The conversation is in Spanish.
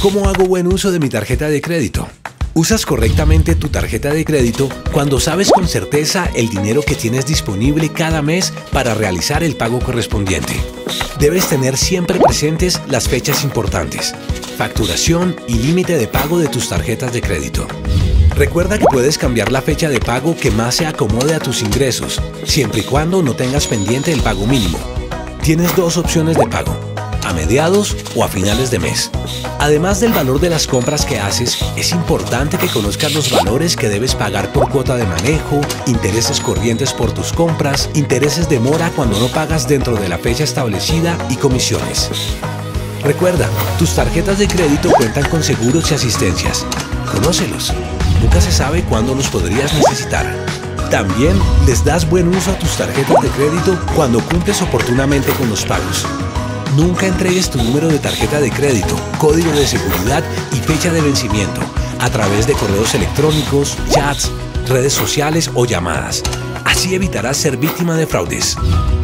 ¿Cómo hago buen uso de mi tarjeta de crédito? Usas correctamente tu tarjeta de crédito cuando sabes con certeza el dinero que tienes disponible cada mes para realizar el pago correspondiente. Debes tener siempre presentes las fechas importantes, facturación y límite de pago de tus tarjetas de crédito. Recuerda que puedes cambiar la fecha de pago que más se acomode a tus ingresos, siempre y cuando no tengas pendiente el pago mínimo. Tienes dos opciones de pago: a mediados o a finales de mes. Además del valor de las compras que haces, es importante que conozcas los valores que debes pagar por cuota de manejo, intereses corrientes por tus compras, intereses de mora cuando no pagas dentro de la fecha establecida y comisiones. Recuerda, tus tarjetas de crédito cuentan con seguros y asistencias. Conócelos. Nunca se sabe cuándo los podrías necesitar. También les das buen uso a tus tarjetas de crédito cuando cumples oportunamente con los pagos. Nunca entregues tu número de tarjeta de crédito, código de seguridad y fecha de vencimiento a través de correos electrónicos, chats, redes sociales o llamadas. Así evitarás ser víctima de fraudes.